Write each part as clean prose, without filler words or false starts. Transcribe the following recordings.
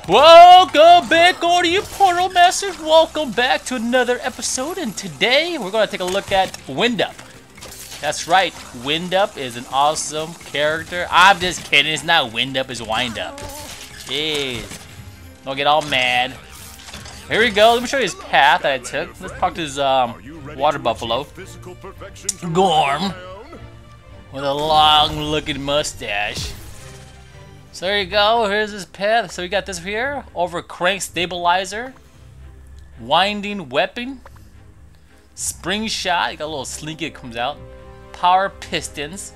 Welcome back, all you Portal Masters. Welcome back to another episode, and today we're going to take a look at Windup. That's right, Windup is an awesome character. I'm just kidding, it's not Windup, it's Windup. Jeez. Don't get all mad. Here we go, let me show you his path that I took. Let's talk to his water buffalo. Gorm. With a long looking mustache. So there you go, here's his path. So we got this here, over crank stabilizer, winding weapon, spring shot, you got a little slinky that comes out, power pistons.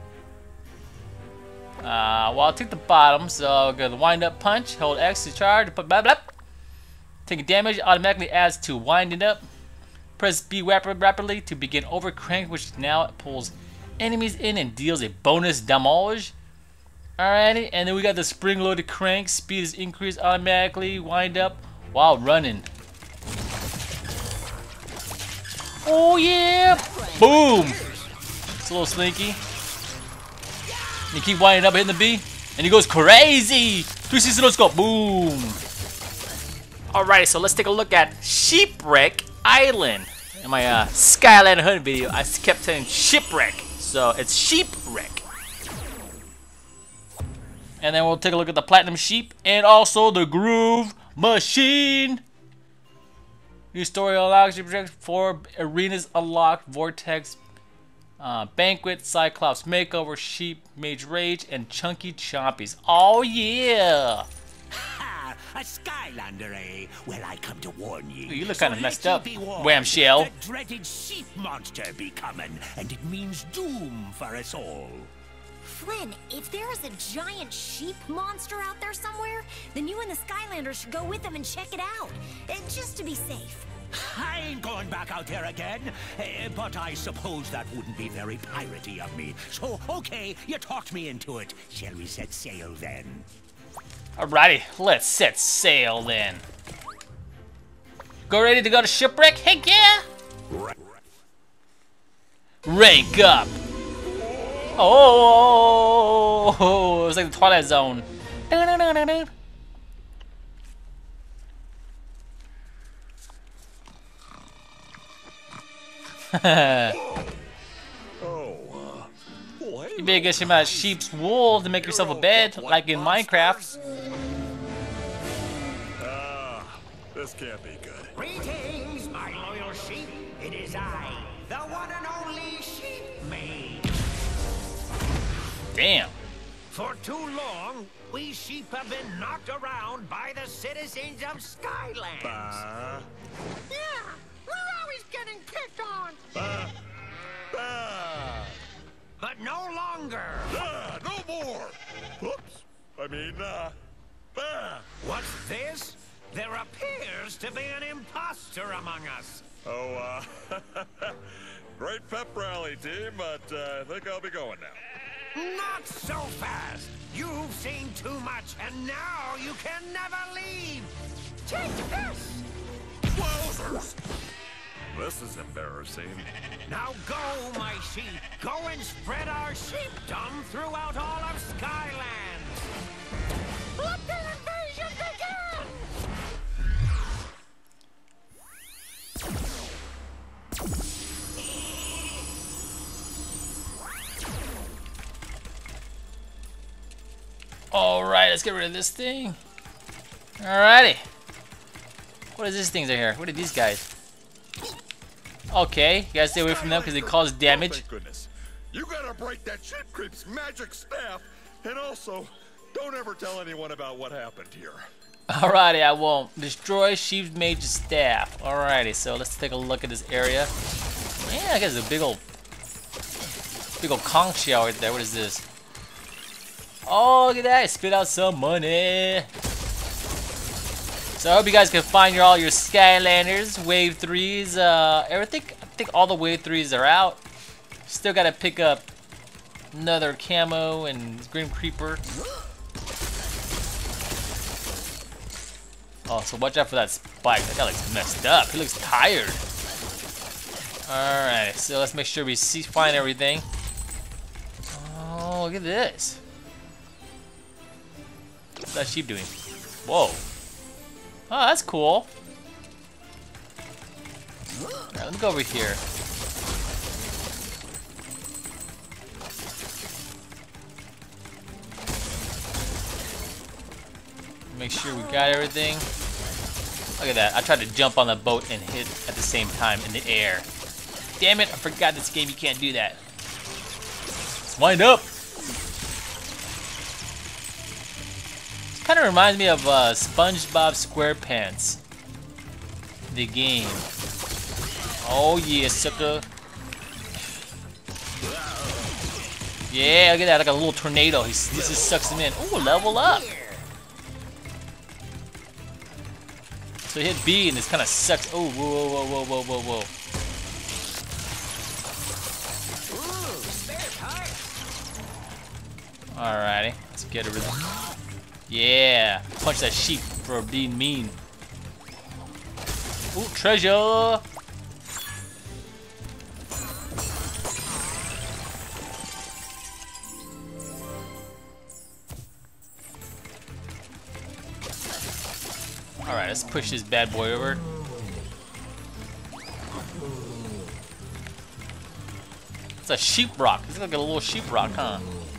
Well, I'll take the bottom, so I'll go to the wind up punch, hold X to charge, blah, blah, blah. Taking damage automatically adds to winding up. Press B rapidly to begin over crank, which now pulls enemies in and deals a bonus damage. Alrighty, and then we got the spring-loaded crank. Speed is increased automatically. Wind up while running. Oh yeah! Boom! It's a little slinky. And you keep winding up, hitting the B, and he goes crazy. 360 no scope. Boom! Alright, so let's take a look at Shipwreck Island. In my Skylander Hunt video, I kept saying shipwreck, so it's Shipwreck. And then we'll take a look at the Platinum Sheep and also the Groove Machine. New story unlocked, Shipwreck 4 arenas unlocked, Vortex, Banquet, Cyclops Makeover, Sheep, Mage Rage, and Chunky Chompies. Oh yeah! Ha! A Skylander, eh? Well, I come to warn you. Ooh, you look kind of messed up, Wham Whamshell. The dreaded sheep monster be coming, and it means doom for us all. Flynn, if there is a giant sheep monster out there somewhere, then you and the Skylanders should go with them and check it out, just to be safe. I ain't going back out there again, but I suppose that wouldn't be very piratey of me. So, okay, you talked me into it. Shall we set sail then? Alrighty, let's set sail then. Go ready to go to Shipwreck? Heck yeah! Rank up! Oh, it was like the Twilight Zone. You better get some sheep's wool to make yourself a bed, like in Minecraft. This can't be good. Greetings, my loyal sheep. It is I, the one and only Sheep Maid. Damn. For too long, we sheep have been knocked around by the citizens of Skylands. Yeah, we're always getting picked on. But no longer. No more. Whoops. I mean, What's this? There appears to be an imposter among us. Oh, great pep rally, team, but I think I'll be going now. Not so fast. You've seen too much, and now you can never leave. Take this. Wowzers! This is embarrassing. Now go, my sheep. Go and spread our sheepdom throughout all of Skyland. Let the invasion begin! Alright, let's get rid of this thing. Alrighty. What is these things right here? What are these guys? Okay, you gotta stay away from them because they cause damage. Thank goodness. You gotta break that shit creep's magic staff, and also, don't ever tell anyone about what happened here. Alrighty, I won't. Destroy Sheep's Mage's staff. Alrighty, so let's take a look at this area. Yeah, I guess a big old conch shell right there. What is this? Oh, look at that! Spit out some money. So I hope you guys can find all your Skylanders, Wave 3s, everything. I think all the Wave 3s are out. Still gotta pick up another camo and Grim Creeper. Oh, so watch out for that spike. That guy looks messed up. He looks tired. Alright, so let's make sure we find everything. Oh, look at this. What's that sheep doing? Whoa. Oh, that's cool. Alright, let me go over here. Make sure we got everything. Look at that. I tried to jump on the boat and hit at the same time in the air. Damn it, I forgot this game you can't do that. Let's wind up. This kind of reminds me of SpongeBob SquarePants. The game. Oh yeah, sucker. Yeah, look at that, like a little tornado. This just sucks him in. Ooh, level up. So hit B and this kind of sucks. Oh, whoa, whoa, whoa, whoa, whoa, whoa. Alrighty, let's get rid of it. Yeah, punch that sheep for being mean. Ooh, treasure! Alright, let's push this bad boy over. It's a sheep rock. It's like a little sheep rock, huh?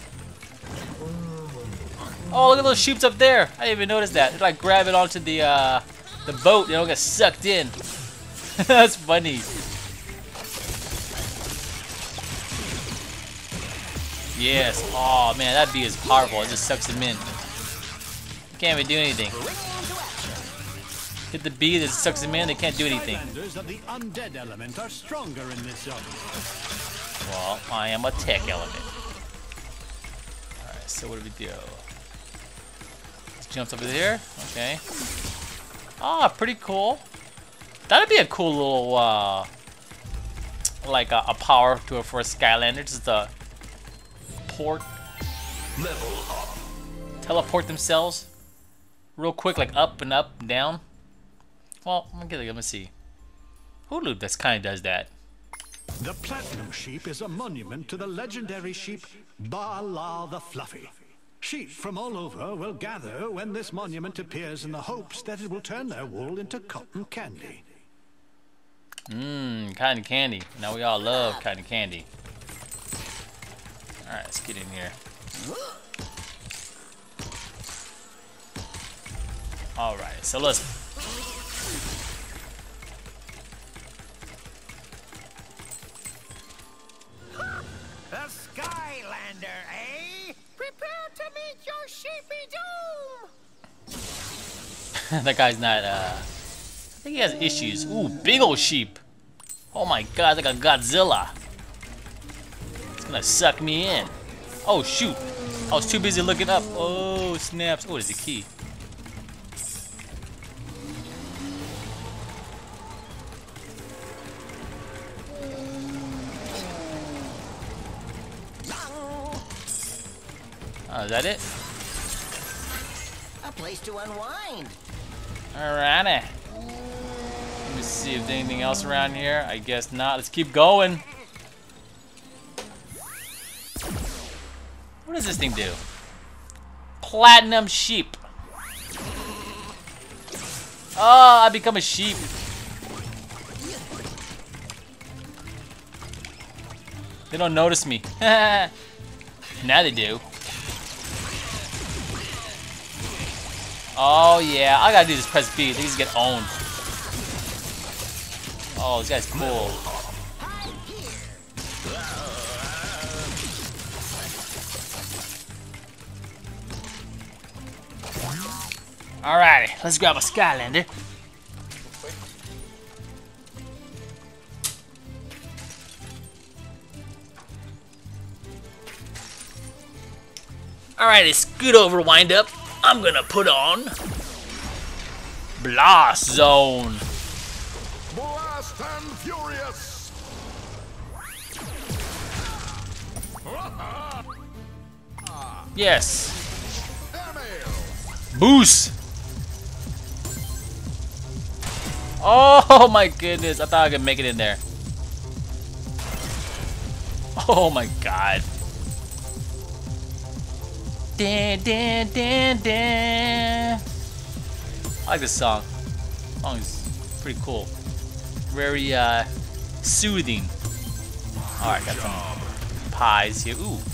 Oh, look at those sheeps up there. I didn't even notice that. If I grab it onto the boat, they don't get sucked in. That's funny. Yes. Oh man, that bee is powerful. It just sucks them in. You can't even do anything. Hit the bee that sucks them in. They can't do anything. Of the undead element are stronger in this zone. Well, I am a tech element. Alright, so what do we do? Let's jump over here. Okay. Ah, pretty cool. That'd be a cool little, like a power to it for a Skylander. Just a port. Level up. Teleport themselves real quick, like up and up and down. Well, let me see. Hulu just kind of does that. The Platinum Sheep is a monument to the legendary sheep Ba-La the Fluffy. Sheep from all over will gather when this monument appears in the hopes that it will turn their wool into cotton candy. Mmm, cotton candy. Now we all love cotton candy. Alright, let's get in here. Alright, so let's... The Skylander, eh? Prepare to meet your sheepy doom! That guy's not, I think he has issues. Ooh, big old sheep. Oh my god, like a Godzilla. It's gonna suck me in. Oh shoot. I was too busy looking up. Oh, snaps. Oh, there's a key. Oh, is that it? A place to unwind. Alrighty. Let me see if there's anything else around here. I guess not. Let's keep going. What does this thing do? Platinum sheep. Oh, I become a sheep. They don't notice me. Now they do. Oh yeah, I gotta do this press B. These get owned. Oh, this guy's cool. Alrighty, let's grab a Skylander. Alrighty, scoot over, wind up. I'm gonna put on Blast Zone. Blast and Furious! Yes. Boost. Oh my goodness, I thought I could make it in there. Oh my god. Dan, dan, dan, dan. I like this song. The song is pretty cool. Very soothing. Alright, got some pies here. Ooh.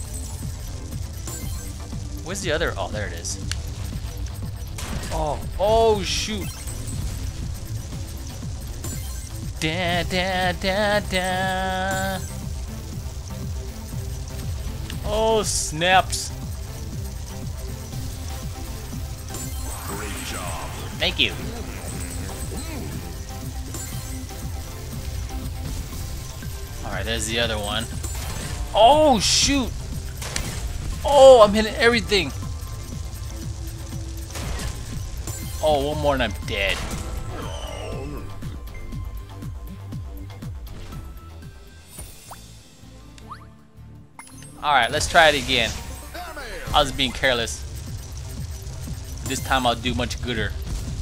Where's the other? Oh, there it is. Oh shoot. Da da da da. Oh snaps. Great job. Thank you. Alright, there's the other one. Oh shoot. Oh, I'm hitting everything. Oh, one more and I'm dead. Alright, let's try it again. I was being careless. This time I'll do much gooder.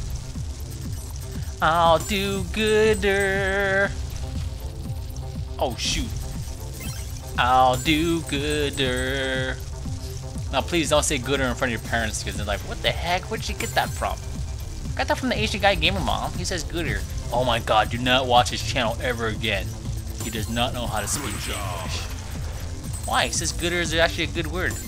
I'll do gooder. Oh shoot. I'll do gooder. Now please don't say gooder in front of your parents because they're like, what the heck? Where'd you get that from? I got that from the Asian guy Gamer Mom. He says gooder. Oh my god, do not watch his channel ever again. He does not know how to speak English. Why? He says gooder is actually a good word.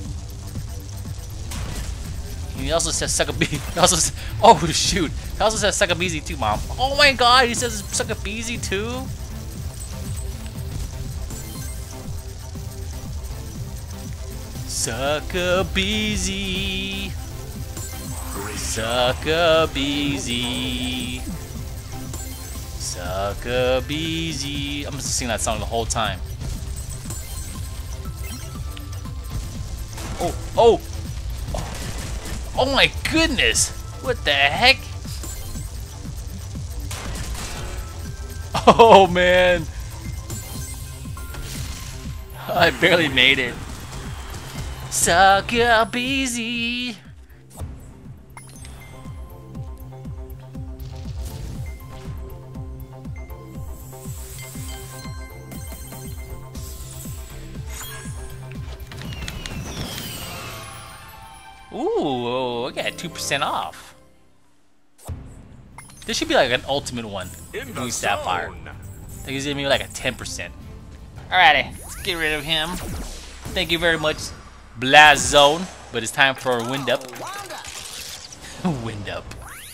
He also says suck a bee. He also says, oh shoot. He also says suck a beezy too, Mom. Oh my god, he says suck a beezy too? Suck a beezy. Suck a beezy. Suck a beezy. I'm just singing that song the whole time. Oh, oh my goodness! What the heck? Oh man! I barely made it. Suck a beezy. Ooh, I got 2% off. This should be like an ultimate one. Doing Sapphire. I think he's giving me like a 10%. Alrighty, let's get rid of him. Thank you very much, Blazone. But it's time for Wind Up. Wind Up.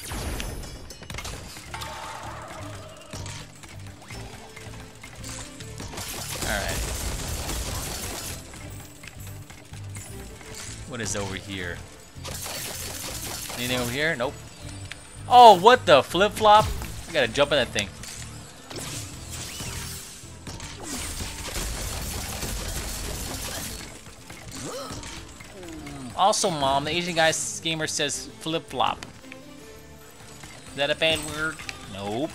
Alright. What is over here? Anything over here? Nope. Oh, what the flip-flop? I gotta jump in that thing. Also, Mom, the Asian guy gamer says flip-flop. Is that a bad word? Nope.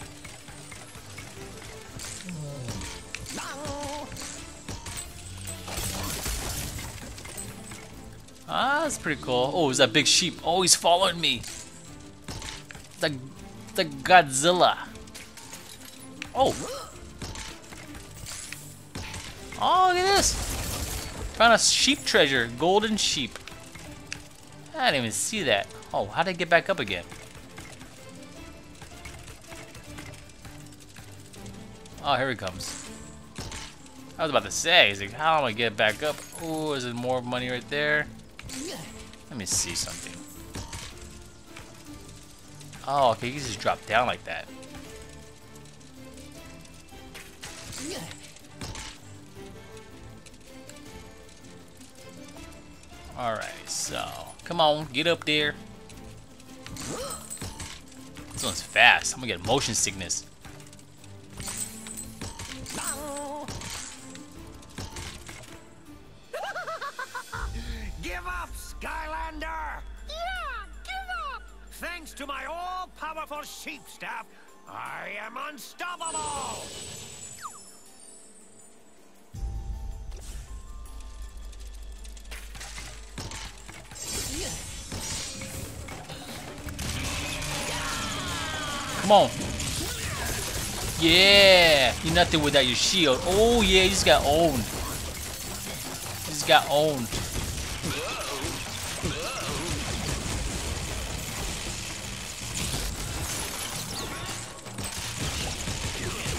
Ah, that's pretty cool. Oh, is that big sheep? Oh, he's following me. The Godzilla. Oh. Oh, look at this. Found a sheep treasure. Golden sheep. I didn't even see that. Oh, how did I get back up again? Oh, here he comes. I was about to say, he's like, how am I get back up? Oh, is there more money right there? Let me see something. Oh, okay, you can just drop down like that. Alright, so, come on, get up there. This one's fast. I'm gonna get motion sickness. Give up, Skylander! Yeah, give up! Thanks to my all-powerful sheep staff, I am unstoppable! Come on. Yeah, you're nothing without your shield. Oh yeah, you just got owned. You just got owned.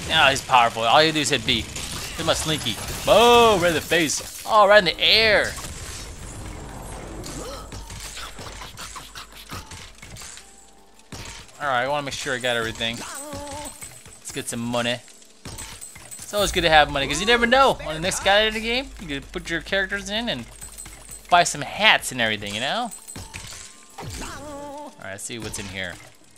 Ah, he's powerful. All you do is hit B. Hit my slinky. Boom! Right in the face. Oh, right in the air. Alright, I want to make sure I got everything. Let's get some money. It's always good to have money, because you never know. On the next guy in the game, you can put your characters in and buy some hats and everything, you know? Alright, let's see what's in here.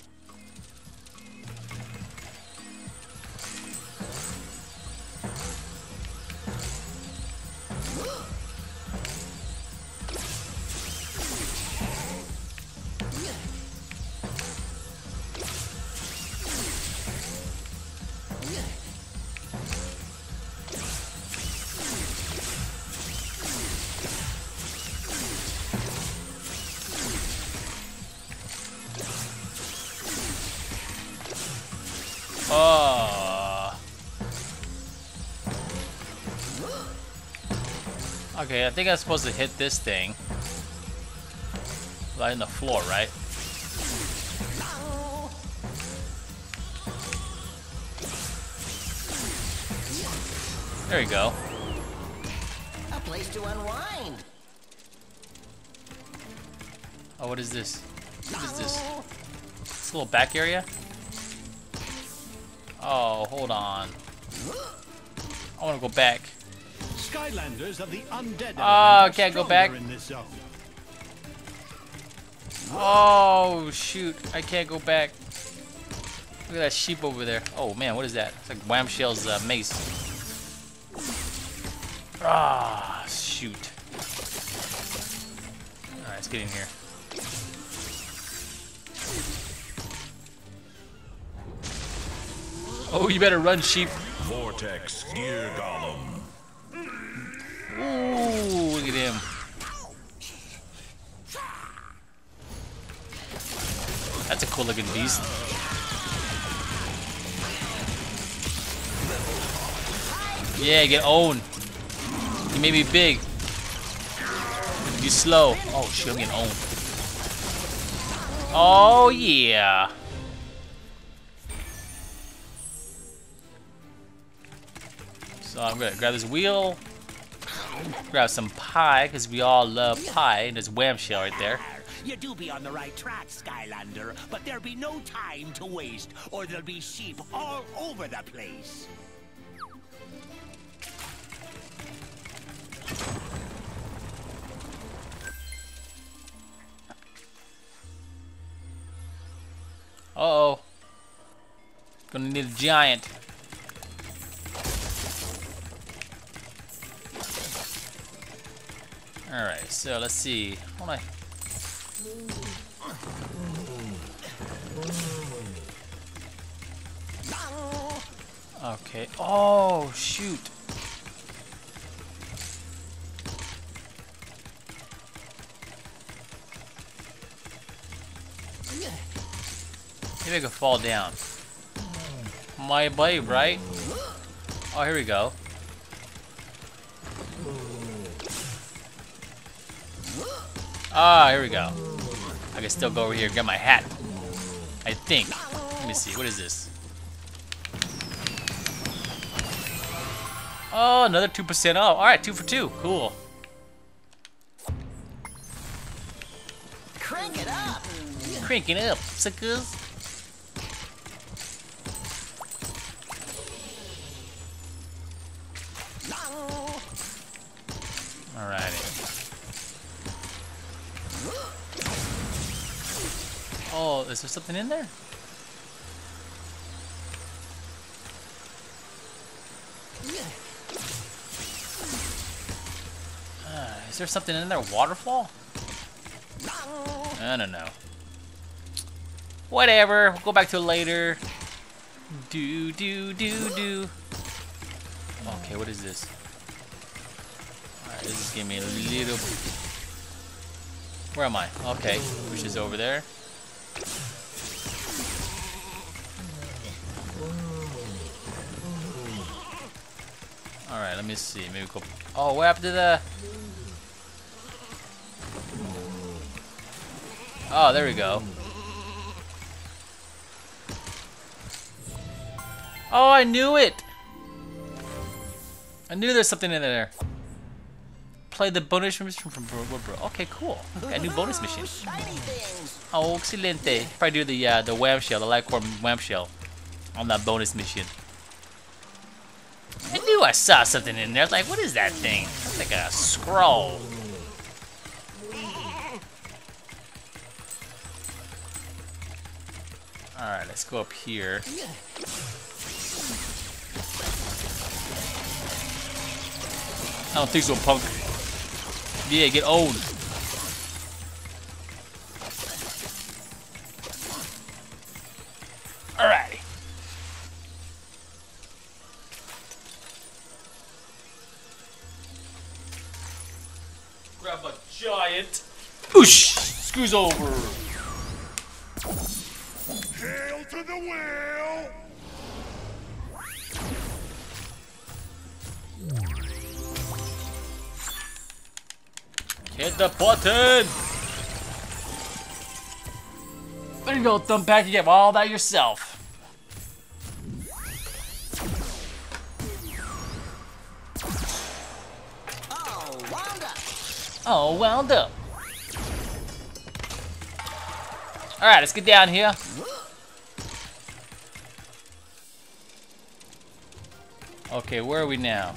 Oh. Okay, I think I'm supposed to hit this thing. Right in the floor, right? There you go. A place to unwind. Oh, what is this? What is this? This little back area? Oh, hold on. I want to go back. Skylanders are the undead. Oh, I can't go back. In this zone. Oh, shoot. I can't go back. Look at that sheep over there. Oh, man, what is that? It's like Whamshell's mace. Ah, shoot. Alright, let's get in here. Oh, you better run, sheep. Vortex Gear Golem. Ooh, look at him. That's a cool looking beast. Yeah, get owned. You made me big. You slow. Oh shit, I'm getting owned. Oh yeah. So I'm gonna grab this wheel, grab some pie, because we all love pie, and there's Whamshell right there. You do be on the right track, Skylander, but there'll be no time to waste, or there'll be sheep all over the place. Uh-oh. Gonna need a giant. Alright, so let's see. Okay. Oh, shoot. Maybe I could fall down. My blade, right? Oh, here we go. Ah, here we go. I can still go over here and get my hat. I think. Let me see. What is this? Oh, another 2% off. Alright, 2 for 2. Cool. Crank it up. Crank it up, suckers. Alrighty. Oh, is there something in there? Is there something in there? Waterfall? I don't know. Whatever. We'll go back to it later. Do. Okay, what is this? Alright, this is giving me a little... Where am I? Okay, which is over there. Alright, let me see. Maybe go... Oh, what happened to the... Oh, there we go. Oh, I knew it! I knew there's something in there. Play the bonus mission from Bro. Okay, cool. Okay, a new bonus mission. Oh, excelente. Probably do the wham shell, the Lightcore wham shell on that bonus mission. I knew I saw something in there. Like, what is that thing? It's like a scroll. Alright, let's go up here. I don't think so, punk. Yeah, get owned. Alrighty. Grab a giant. Oosh! Screws over. Hail to the whale! Hit the button! There you go, Thumbpack, you get all that yourself. Oh, wound up. Alright, let's get down here. Okay, where are we now?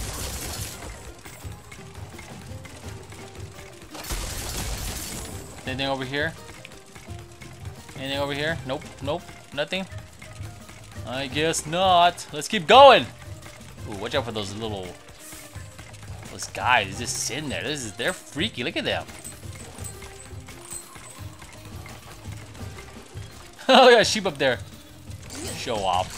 Anything over here? Anything over here? Nope, nope, nothing. I guess not. Let's keep going. Ooh, watch out for those guys just sitting there. They're freaky. Look at them. Oh, got a sheep up there. Show off.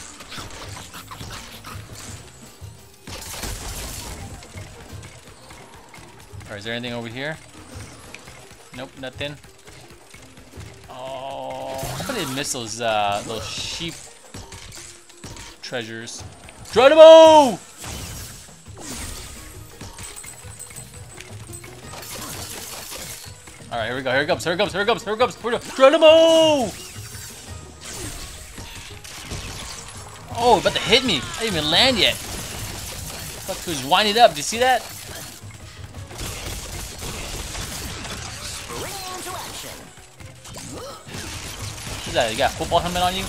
Alright, is there anything over here? Nope, nothing. Oh, how about they miss those sheep treasures? Geronimo! Alright, here we go. Here it comes. Here it comes. Here it comes. Here it comes. Here it comes. Geronimo! Oh, about to hit me. I didn't even land yet. Fuck, he was winding up. Did you see that? What's that? You got a football helmet on you?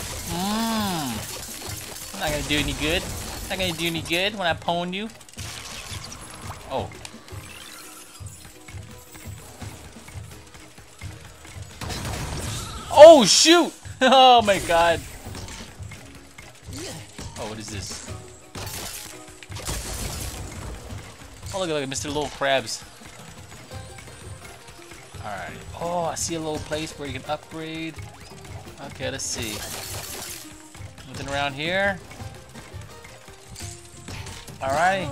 Not gonna do any good. Not gonna do any good when I pwn you. Oh. Oh shoot! Oh my god. Oh, what is this? Oh, look at Mr. Little Krabs. Alright. Oh, I see a little place where you can upgrade. Okay, let's see. Nothing around here. Alright.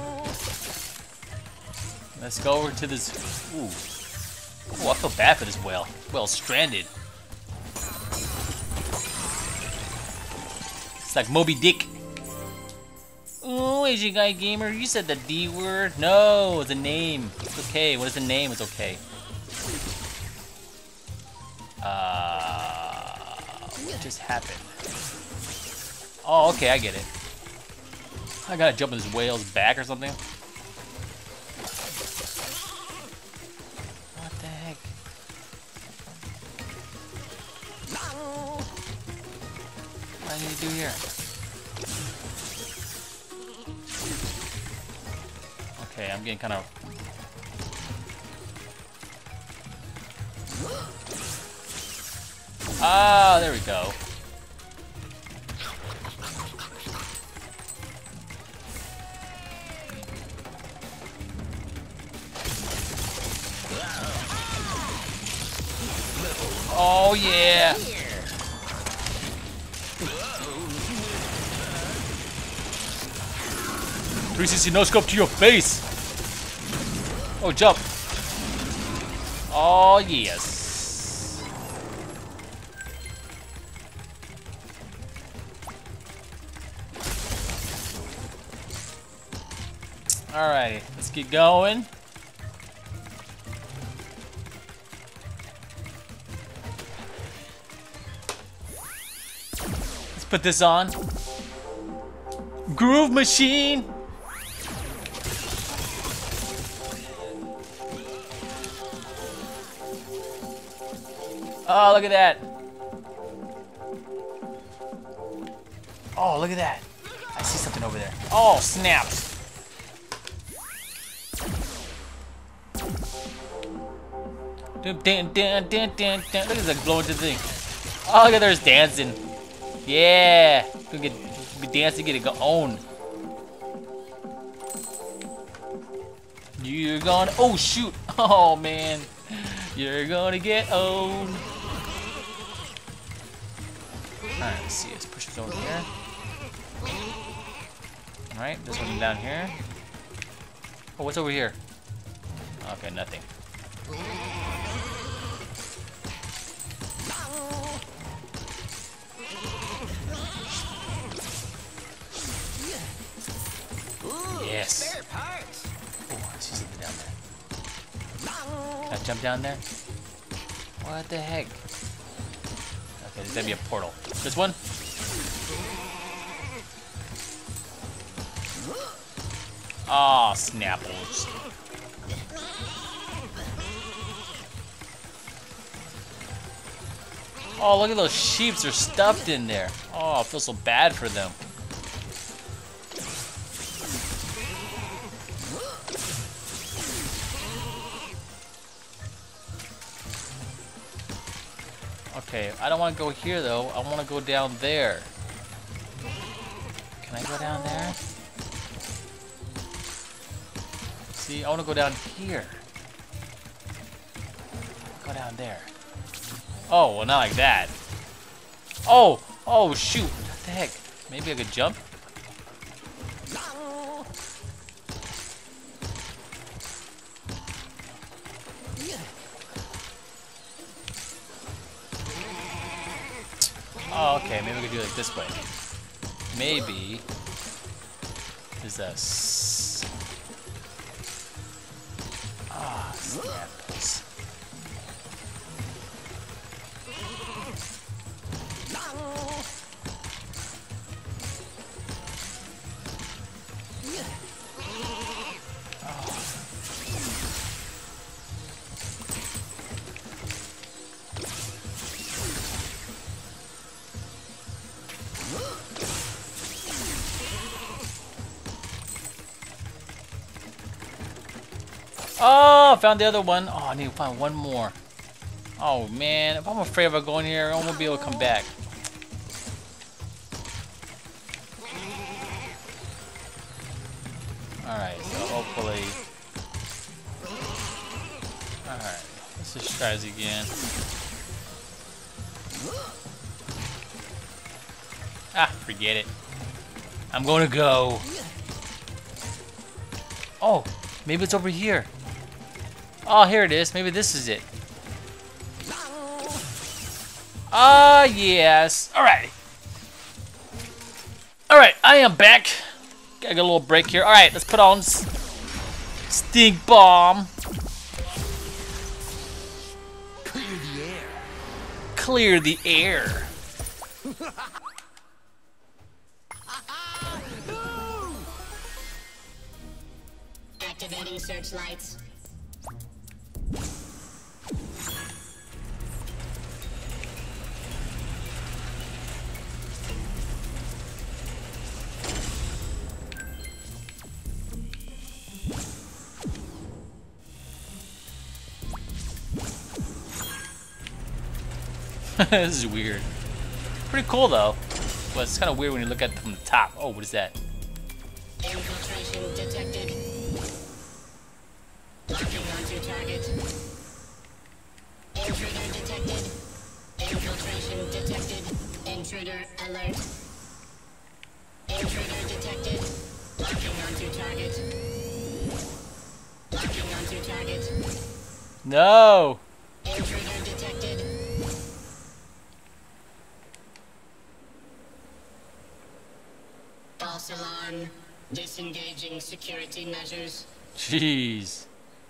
Let's go over to this. Ooh. Oh, I feel bad for this whale. Whale's stranded. It's like Moby Dick. Oh, Asian Guy Gamer, you said the D word. No, it's a name. It's okay. What is the name? It's okay. What just happened? Oh, okay, I get it. I gotta jump in this whale's back or something. What the heck? What do I need to do here? Okay, I'm getting kind of... Ah, there we go. Oh yeah. 360 no scope to your face. Oh, jump. Oh yes. Alrighty, let's get going. Let's put this on. Groove Machine. Oh, look at that. Oh, look at that. I see something over there. Oh, snaps. Look at this glowing thing. Oh, look at there's dancing. Yeah. Gonna be dancing, get it own. You're gonna. Oh, shoot. Oh, man. You're gonna get owned. Alright, let's see. Let's push this over here. Alright, this one down here. Oh, what's over here? Okay, nothing. Yes. Oh, I see something down there. Can I jump down there? What the heck? Okay, there's gotta be a portal. This one? Oh, snapples. Oh, look at those sheeps. They're stuffed in there. Oh, I feel so bad for them. Okay, I don't want to go here though. I want to go down there. Can I go down there? See, I want to go down here. Go down there. Oh, well, not like that. Oh, oh, shoot. What the heck? Maybe I could jump? Oh, okay, maybe we could do it like this way. Maybe there's a snapples. Oh, I found the other one. Oh, I need to find one more. Oh, man. If I'm afraid of going here, I won't be able to come back. Alright, so hopefully... Alright, let's just try this again. Ah, forget it. I'm gonna go. Oh, maybe it's over here. Oh, here it is. Maybe this is it. Ah, yes. Alright. Alright, I am back. Gotta get a little break here. Alright, let's put on Stink Bomb. Clear the air. Clear the air. Activating searchlights. This is weird. Pretty cool though. But it's kind of weird when you look at it from the top. Oh, what is that? Infiltration detected. Locking onto target. Intruder detected. Infiltration detected. Intruder alert. Intruder detected. Locking onto target. Locking onto target. No! Intruder detected. False alarm. Disengaging security measures. Jeez.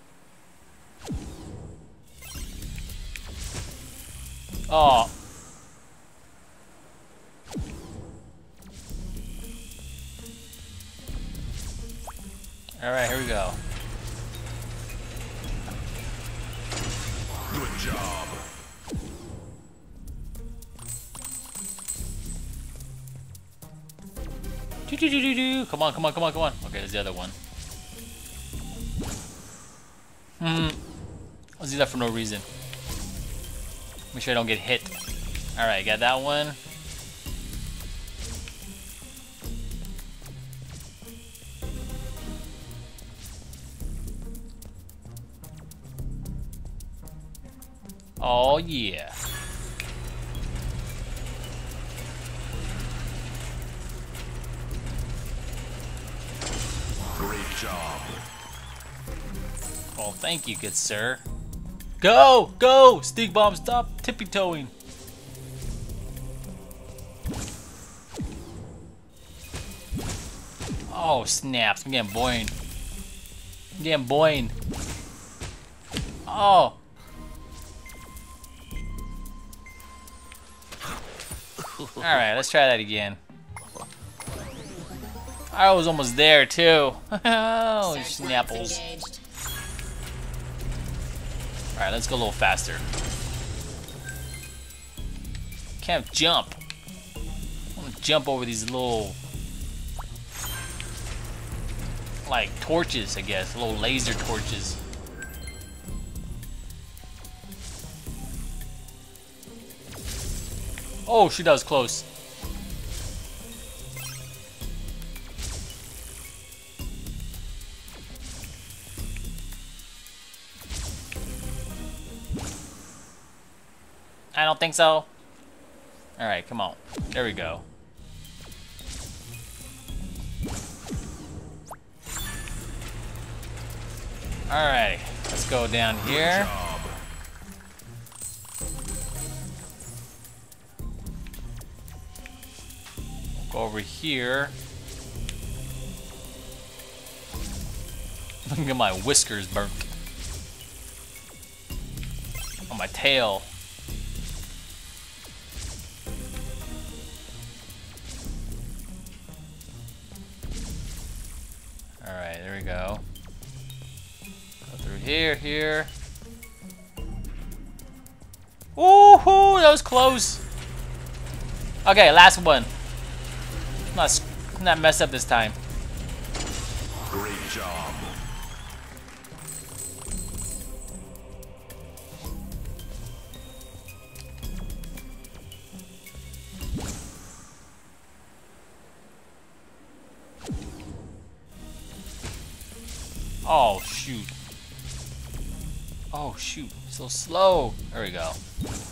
Oh. Alright, here we go. Good job. Come on, come on, come on, come on. Okay, there's the other one. Let's do that for no reason. Make sure I don't get hit. Alright, got that one. Oh yeah. Great job. Well, thank you, good sir. Go! Go! Stink Bomb, stop tippy-toeing. Oh, snaps. I'm getting boing. I'm getting boing. Oh. Alright, let's try that again. I was almost there, too. Oh, snapples. Alright, let's go a little faster. Can't jump. I want to jump over these little, like, torches, I guess. Little laser torches. Oh, shoot, that was close. I don't think so. Alright, come on. There we go. Alright, let's go down here. Go over here. Look at my whiskers burnt. On my tail. Alright, there we go. Go through here. Woohoo! That was close. Okay, last one. Not messed up this time. Great job. Oh shoot. Oh shoot. So slow. There we go.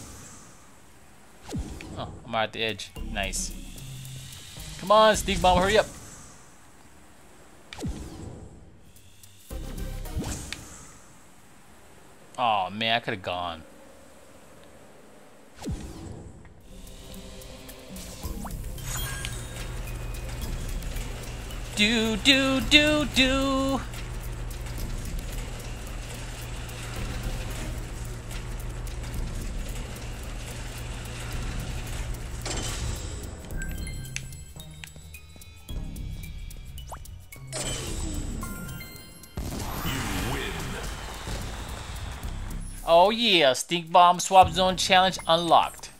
Oh, I'm right at the edge. Nice. Come on, Stink Bomb, hurry up. Oh man, I could have gone. Do. Oh yeah, Stink Bomb Swap Zone Challenge unlocked.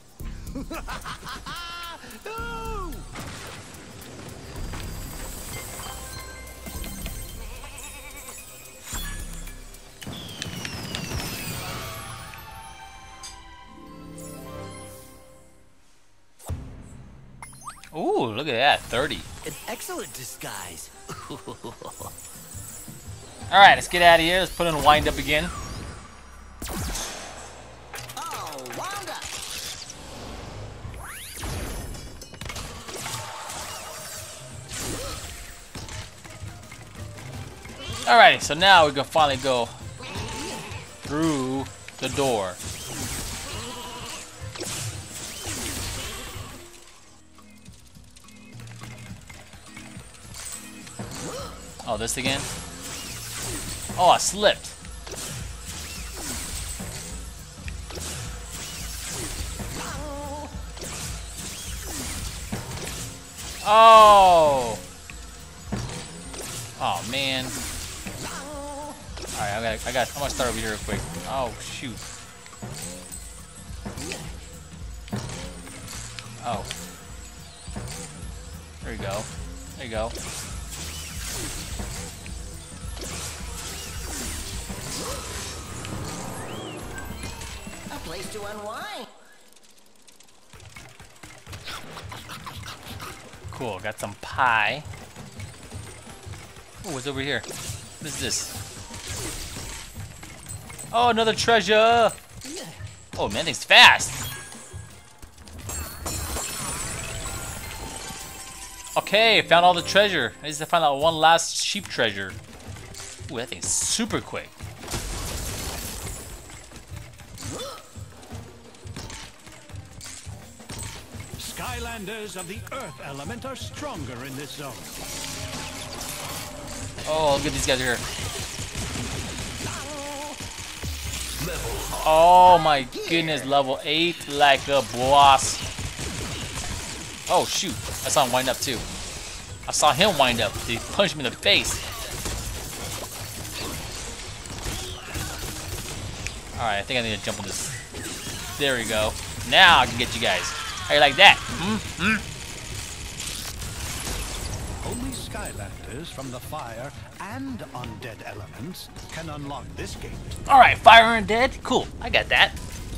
Ooh, look at that, 30. An excellent disguise. Alright, let's get out of here. Let's put in wind up again. Oh, Wanda! Alrighty, so now we can finally go through the door. Oh, this again? Oh, I slipped. Oh! Oh man. Alright, I'm gonna start over here real quick. Oh shoot. Oh. There you go. There you go. A place to unwind. Cool, got some pie. Oh, what's over here? What is this? Oh, another treasure! Oh man, thing's fast! Okay, found all the treasure. I just have to find out one last sheep treasure. Ooh, that thing's super quick. Skylanders of the Earth element are stronger in this zone. Oh, look at these guys here. Oh my goodness, level 8 like a boss. Oh shoot, I saw him wind up too. I saw him wind up. He punched me in the face. Alright, I think I need to jump on this. There we go. Now I can get you guys. How you like that? Only Skylanders from the fire and undead elements can unlock this gate. Alright, fire and dead? Cool, I got that.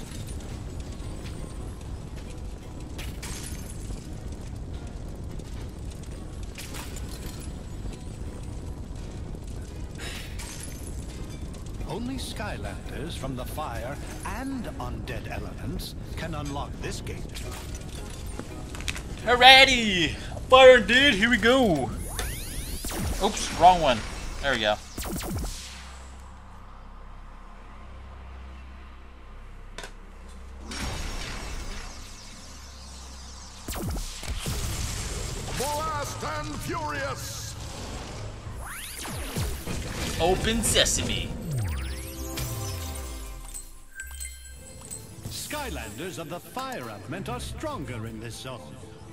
Only Skylanders from the fire and undead elements can unlock this gate. Alrighty! Fire and dead, here we go! Oops, wrong one. There we go. Blast and Furious! Open sesame. Skylanders of the fire element are stronger in this zone.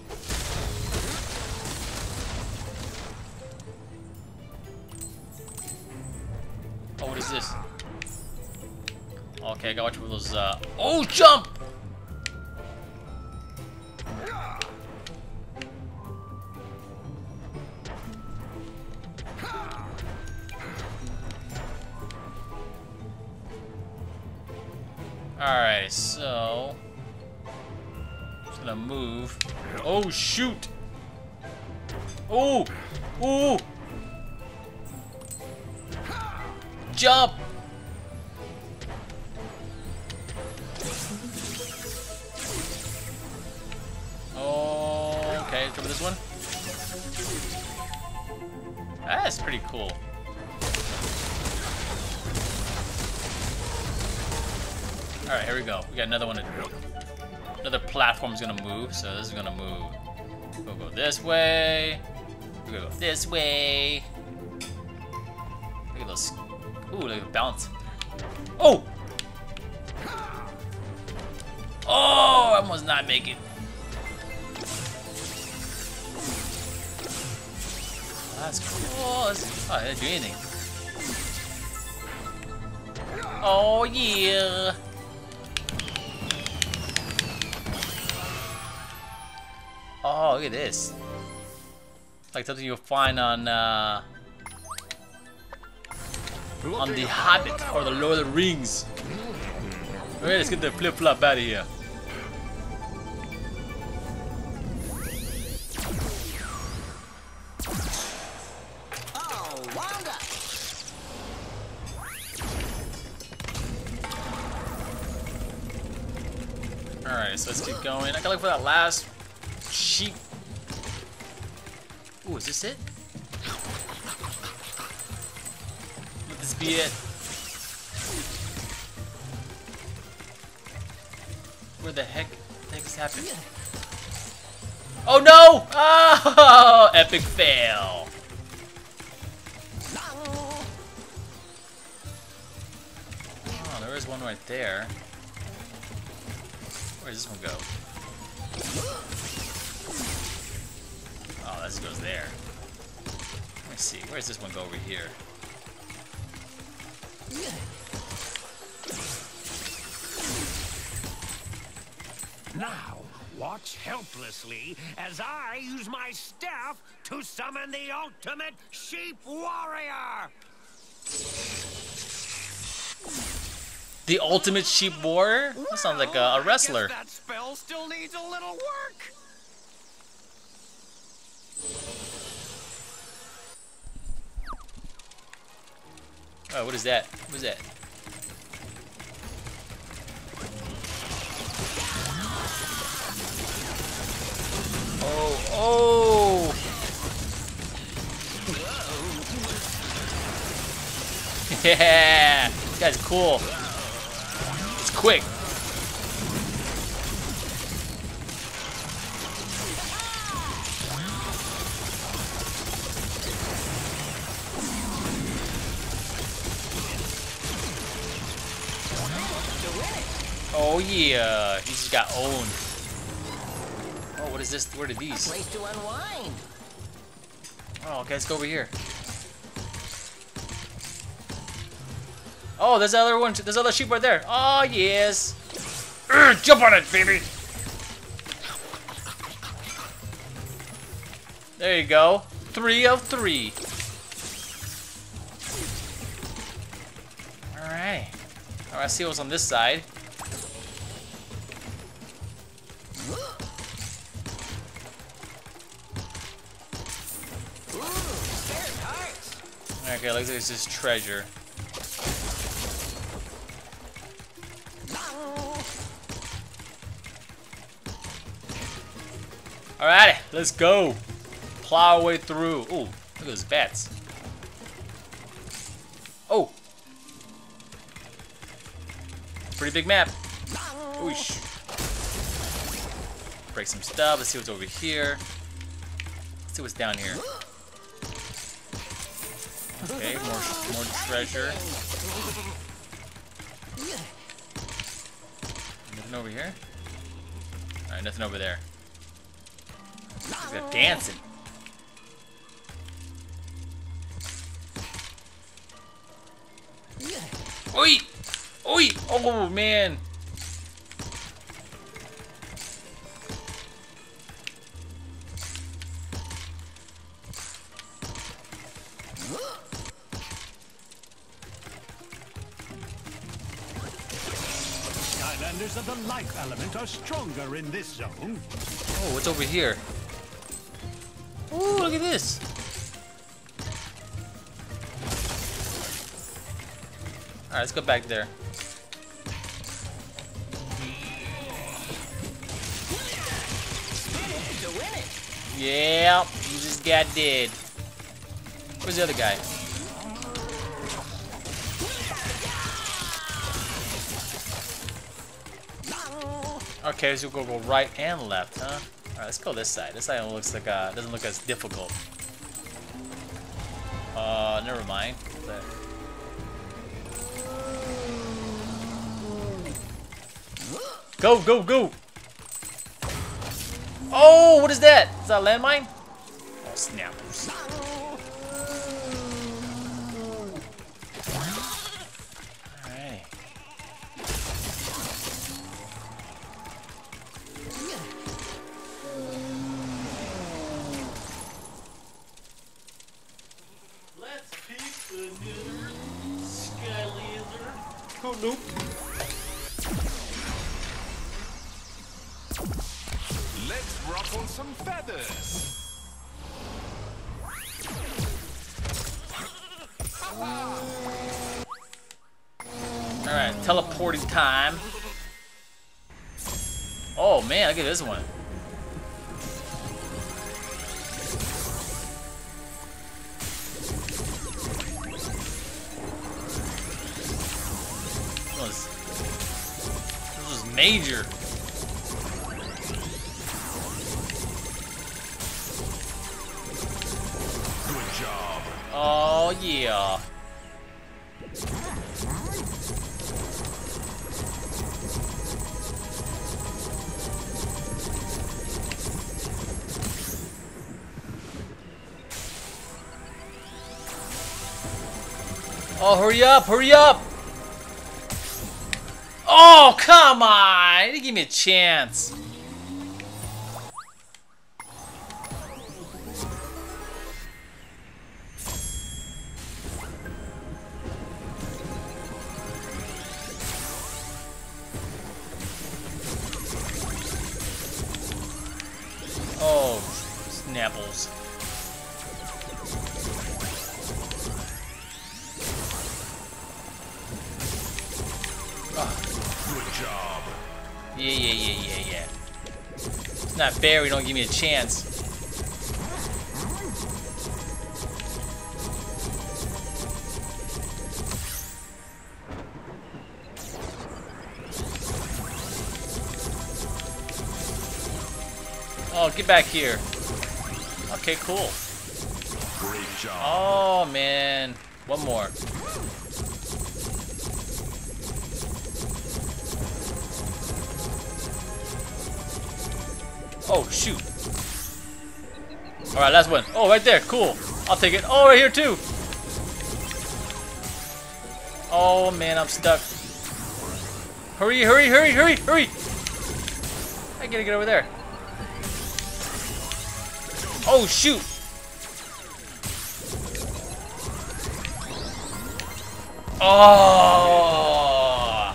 Oh, what is this? Okay, I gotta watch for those, oh, jump! Alright, so... just gonna move. Oh, shoot! Oh! Oh! Jump! Oh, okay, let's go with this one. That's pretty cool. Alright, here we go. We got another one. Another platform's gonna move, so this is gonna move. We'll go this way. We'll go this way. Look at those. Ooh, look at the bounce. Oh! Oh, I almost not make it. That's cool. Oh, I didn't do anything. Oh, yeah. Oh, look at this. Like something you'll find on The Hobbit or the Lord of the Rings. Alright, let's get the flip-flop out of here. Oh, Wanda! Alright, so let's keep going. I gotta look for that last sheep. Ooh, is this it? Let this be it. Where the heck is happening? Oh no! Oh, epic fail. Oh, there is one right there. Where does this one go? Oh, this goes there. Let me see. Where does this one go over here? Now, watch helplessly as I use my staff to summon the ultimate sheep warrior! The ultimate sheep warrior? That sounds like a wrestler. I guess that spell still needs a little work. Oh, what is that? What is that? Oh, oh! Yeah! This guy's cool. It's quick. Oh yeah, he just got owned. Oh, what is this? Where did these? A place to unwind. Oh, okay, let's go over here. Oh, there's another one. There's another sheep right there. Oh yes. Jump on it, baby. There you go. 3 of 3. All right. All right. Let's see what's on this side. Okay, looks like it's just treasure. Alrighty, let's go. Plow our way through. Ooh, look at those bats. Oh. Pretty big map. Oosh. Break some stuff. Let's see what's over here. Let's see what's down here. Okay, more treasure. Nothing over here? Alright, nothing over there. They're dancing. Oi! Oi! Oh man! Skylanders of the life element are stronger in this zone. Oh, what's over here? Ooh, look at this. Alright, let's go back there. Yeah, you just got dead. Where's the other guy? Okay, so we'll go right and left, huh? Alright, let's go this side. This side looks like doesn't look as difficult. Never mind. Go, go, go! Oh, what is that? Is that a landmine? Oh, snappers. Alright. Let's pick another Skylander. Oh, nope. Let's ruffle some feathers. Alright, teleporting time. Oh man, look at this one. This was major. Oh yeah. Oh, hurry up, hurry up! Oh, come on! You didn't give me a chance. Oh, snapples. Good job. Yeah. It's not fair you don't give me a chance. Oh, get back here. Okay, cool. Great job. Oh, man. One more. Oh, shoot. Alright, last one. Oh, right there. Cool. I'll take it. Oh, right here, too. Oh, man, I'm stuck. Hurry, hurry, hurry, hurry, hurry. I gotta get over there. Oh, shoot. Oh.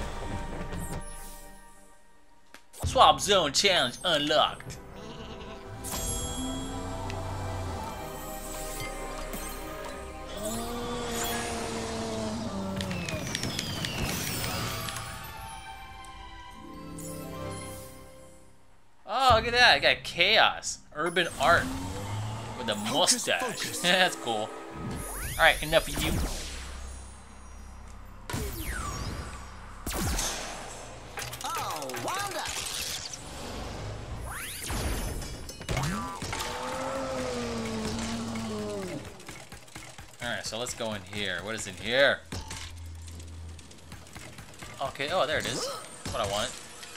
Swap zone challenge unlocked. Oh, look at that. I got Chaos. Urban art. With a mustache. Focus. That's cool. Alright, enough of you. Oh, Wanda! Alright, so let's go in here. What is in here? Okay, oh, there it is. That's what I wanted.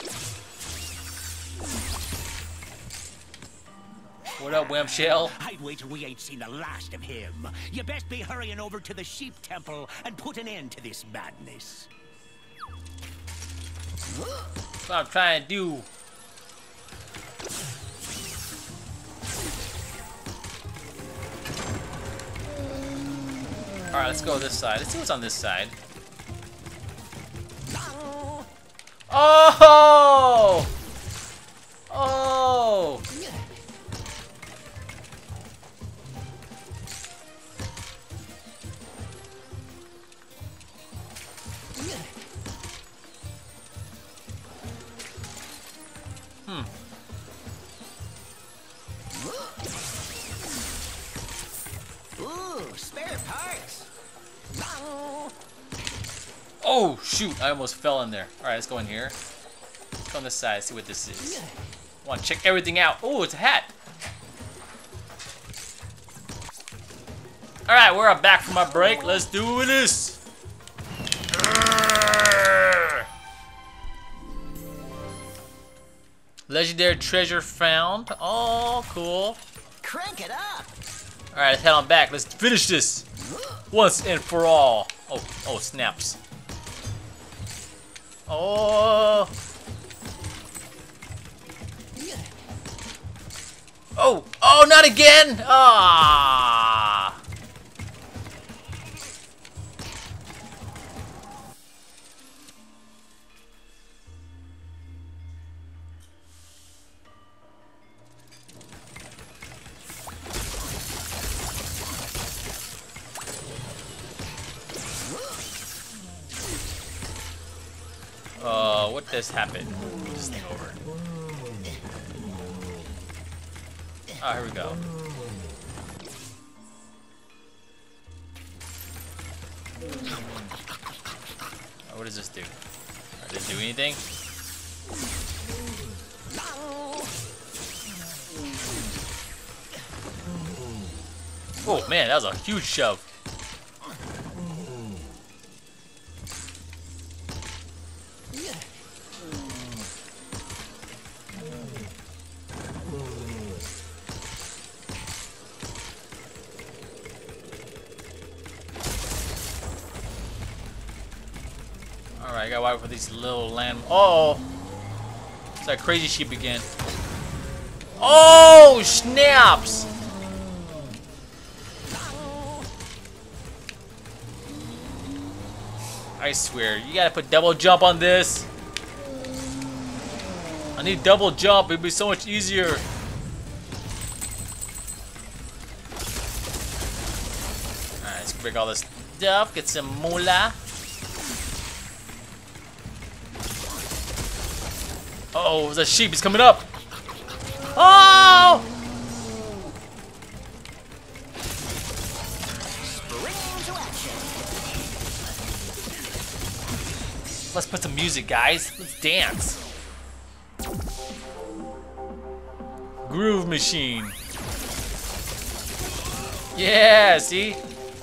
What up, Wimp Shell? I'd wait till we ain't seen the last of him. You best be hurrying over to the Sheep Temple and put an end to this madness. That's what I'm trying to do. Alright, let's go this side. Let's see what's on this side. Oh! Oh! Ooh, spare parts. Oh, shoot. I almost fell in there. Alright, let's go in here. Let's go on this side, see what this is. I want to check everything out. Oh, it's a hat. Alright, we're back from our break. Let's do this. Legendary treasure found. Oh, cool. Crank it up. Alright, let's head on back. Let's finish this. Once and for all. Oh, snaps. Oh. Oh, not again. Ah. What just happened? Move this thing over. Oh, here we go. Oh, what does this do? Does it do anything? Oh man, that was a huge shove. Alright, I gotta watch for these little land. Oh! It's that crazy sheep again. Oh! Snaps! I swear, you gotta put double jump on this. I need double jump, it'd be so much easier. Alright, let's break all this stuff, get some moolah. Oh, there's a sheep, he's coming up. Oh! Let's put some music, guys. Let's dance. Groove machine. Yeah, see?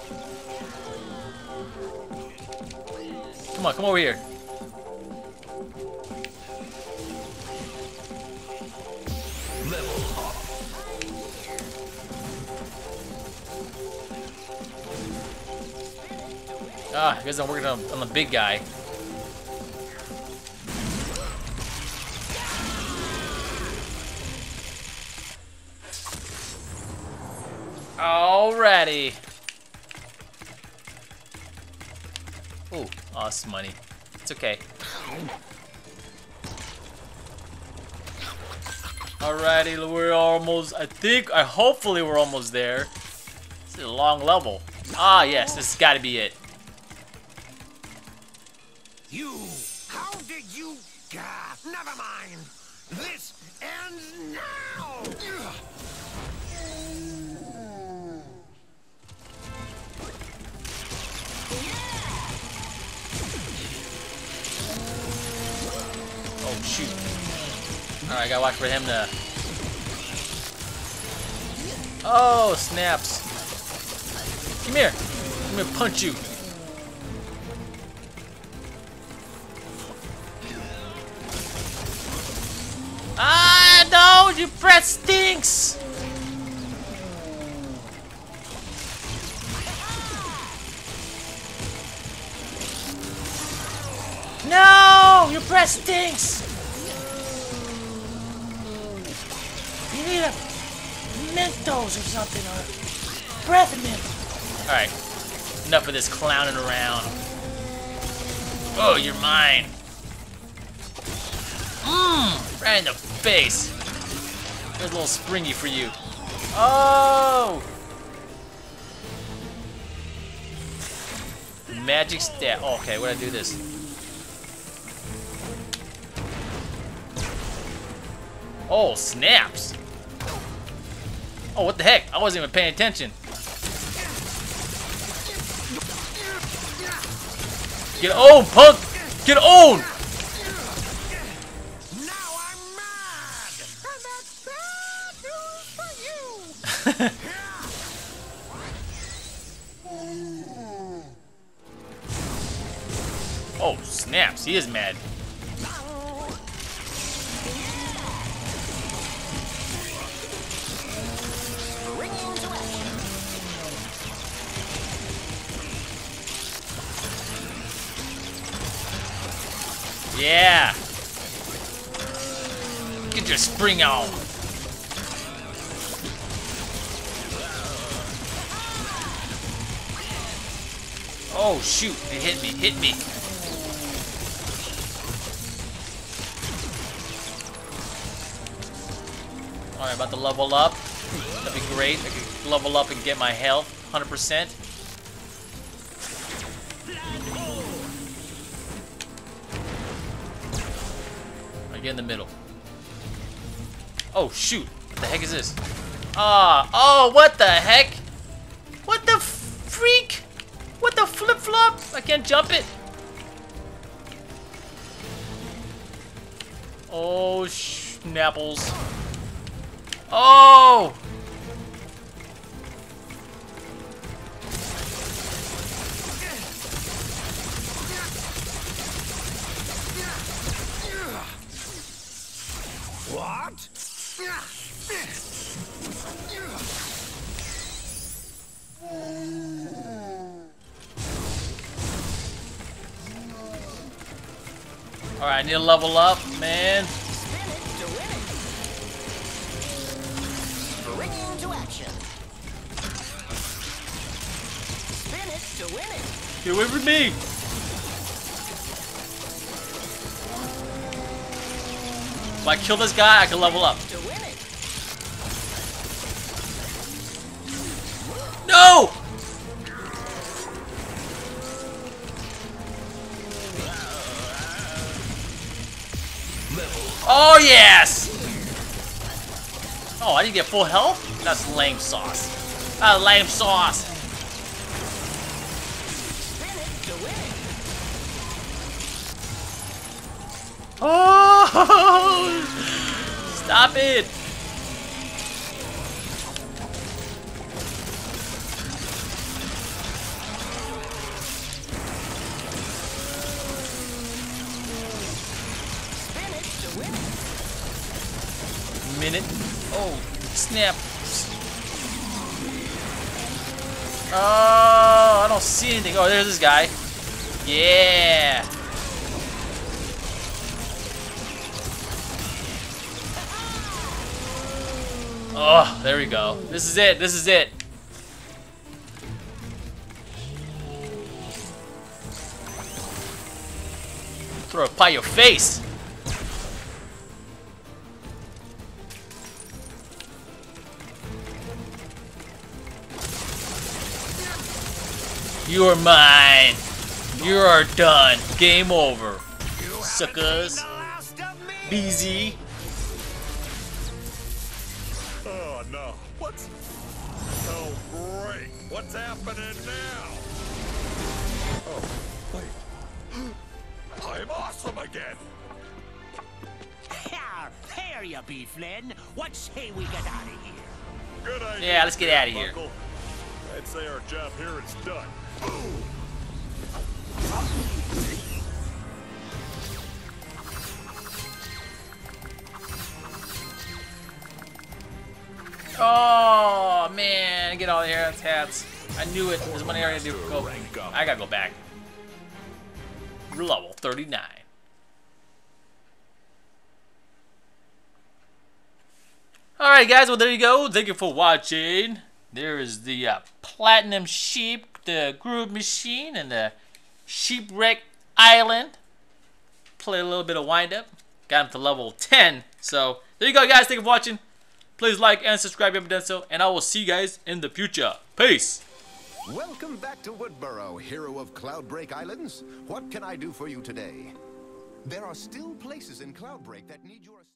Come on, come over here. Ah, you guys are working on the big guy. Alrighty. Ooh, awesome money. It's okay. Alrighty, we're almost, hopefully we're almost there. This is a long level. Ah, yes, this has got to be it. How did you? Never mind. This ends now. Oh shoot! All right, gotta watch for him to. Oh snaps! Come here. I'm gonna punch you. Ah, no! Your breath stinks! No! Your breath stinks! You need a Mentos or something, or breath mint. Alright. Enough of this clowning around. Oh, you're mine. Mmm! Right in the face. There's a little springy for you. Oh! Magic stat. Oh, okay, what'd I do this? Oh, snaps! Oh, what the heck? I wasn't even paying attention. Get owned, punk! Get owned! Now I'm mad, and that's bad news for you. Oh, snaps! He is mad. Yeah! Get your spring on! Oh shoot, it hit me, hit me. Alright, about to level up. That'd be great. I could level up and get my health 100%. I get in the middle. Oh shoot! What the heck is this? Ah! Oh, what the heck? What the freak? What the flip flop? I can't jump it. Oh schnapples! Oh! What? Alright, I need to level up, man. Spin it to win it. Bring it into action. Spin it to win it. Get away from me! If I kill this guy, I can level up. To win it. No! Oh, yes! Oh, I didn't get full health? That's lame sauce. That's lame sauce. Spin it to win it. Oh! Stop it! Spin it to win it. Minute. Oh, snap. Oh, I don't see anything. Oh, there's this guy. Yeah. Oh, there we go. This is it. This is it. Throw it by your face. You are mine. You are done. Game over. Suckers. BZ. Oh no. What's... Oh great. What's happening now? Oh, wait. I'm awesome again. There you be, Flynn. What say we get out of here? Good idea. Yeah, let's get out of here. Uncle. I'd say our job here is done. Oh man, get all the hair hats. I knew it. There's money I gotta do. Go. I gotta go back. Level 39. Alright guys, well there you go. Thank you for watching. There is the Platinum Sheep, the Groove Machine, and the Shipwreck Island. Play a little bit of wind up. Got him to level 10. So there you go guys. Thank you for watching. Please like and subscribe if you haven't done so. And I will see you guys in the future. Peace. Welcome back to Woodburrow, hero of Cloudbreak Islands. What can I do for you today? There are still places in Cloudbreak that need your assistance.